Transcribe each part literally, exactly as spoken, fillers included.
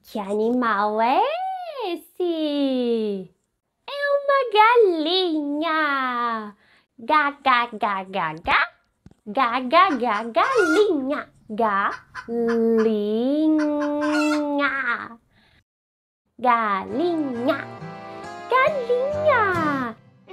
Que animal é esse? É uma galinha. Ga, ga, ga, ga, ga. Ga, ga, ga, galinha. Galinha. Galinha. Galinha.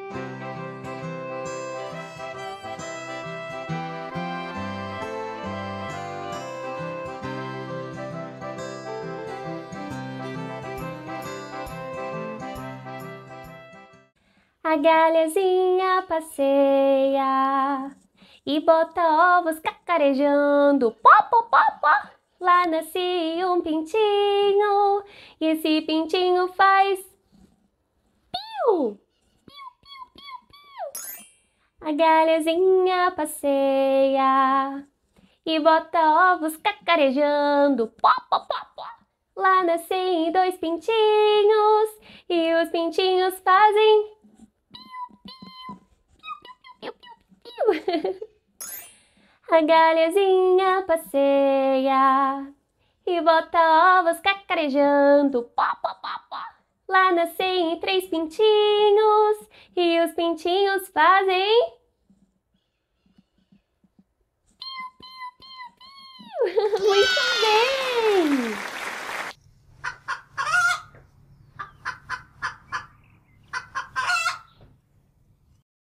A galhazinha passeia e bota ovos cacarejando. Pó, pó, pó, pó. Lá nasce um pintinho e esse pintinho faz piu. A galhazinha passeia e bota ovos cacarejando. Pó, pó, pó, pó. Lá nascem dois pintinhos e os pintinhos fazem a galhazinha passeia e bota ovos cacarejando. Pó, pó, pó, pó. Lá nascem três pintinhos e os pintinhos fazem muito